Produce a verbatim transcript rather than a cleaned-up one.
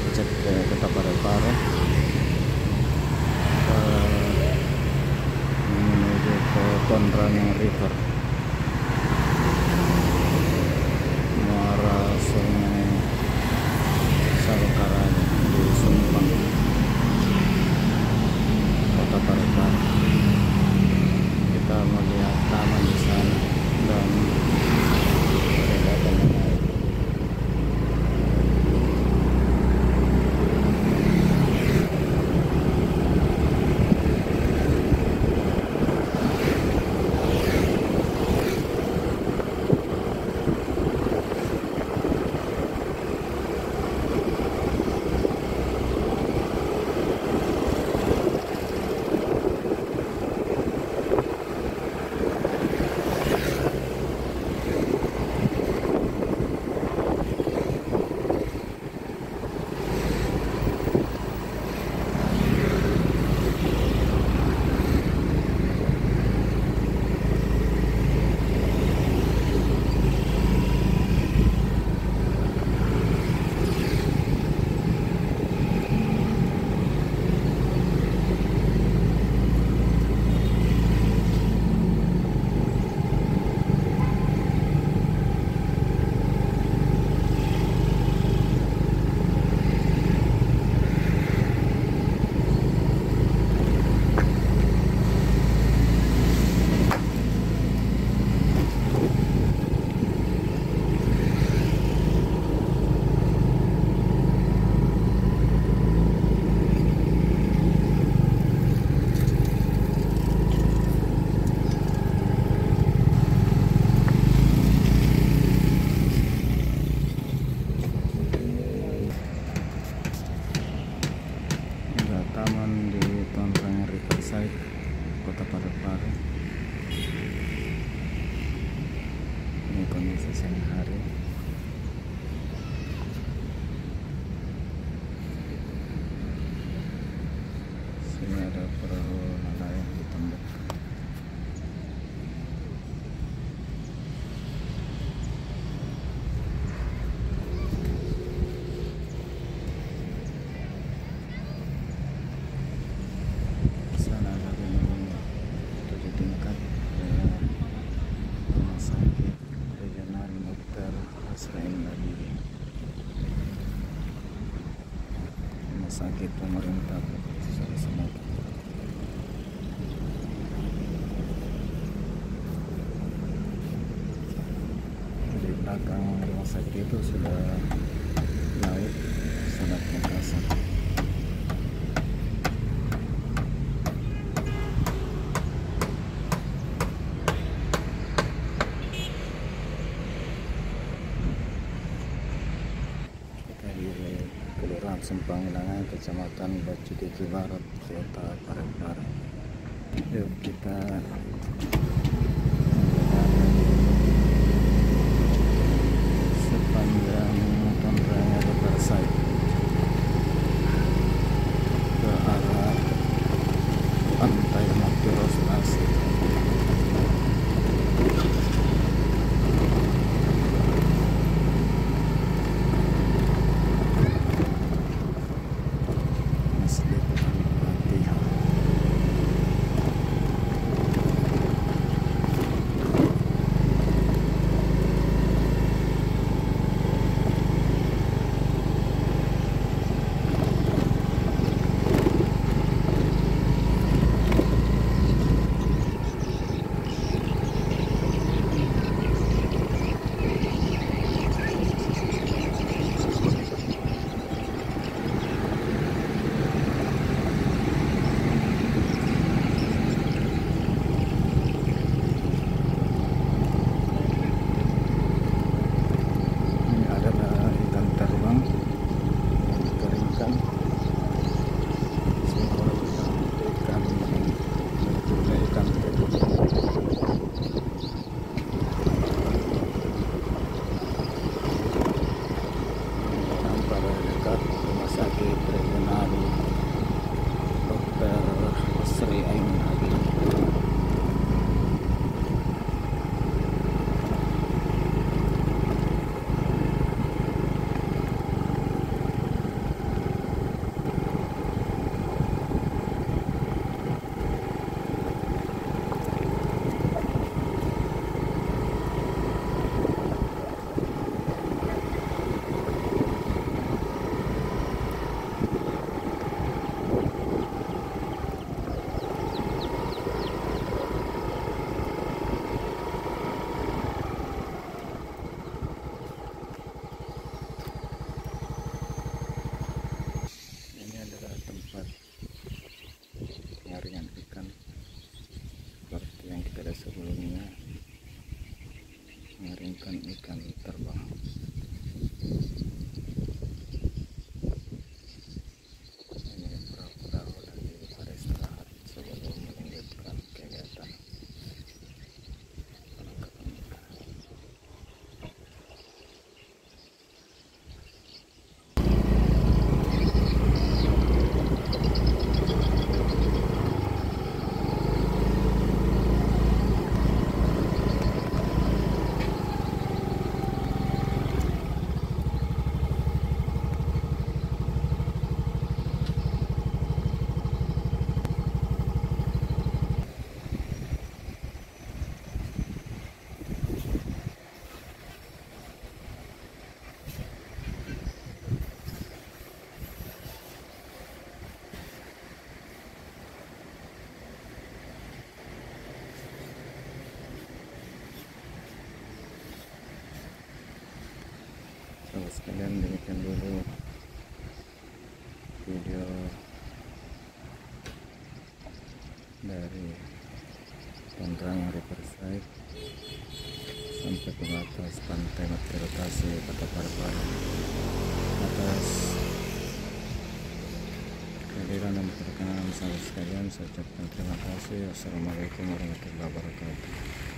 cek ke Kota Parepare, menuju ke Tondranya River, muara Sungai Salokaraya di Sumpang, Kota Parepare. Kita melihat taman di sana dan kelihatan air. Taman di Tondranya Riverside, Kota Parepare. Ini kondisi siang hari. Sini ada perahu nelayan di tembok. Rumah sakit pemerintah Sumatera. Di belakang rumah sakit itu sudah laut Selat Makassar. Kelurahan Simpang Ilangan, Kecamatan Bacukiki Barat, Kota Parepare. Yuk kita sepanjang Tondranya Riverside ke arah pantai Mapiro Selasi. sekalian, demikian dulu video dari Tangerang Riverside sampai ke batas pantai Mati Rotasi Kota Parepare. Atas kehadiran dan perkenalan sahabat sekalian, saya ucapkan terima kasih. Wassalamualaikum warahmatullahi wabarakatuh.